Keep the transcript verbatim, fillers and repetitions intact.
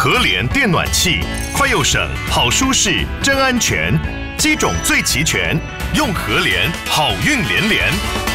和联电暖器，快又省，好舒适，真安全，机种最齐全，用和联好运连连。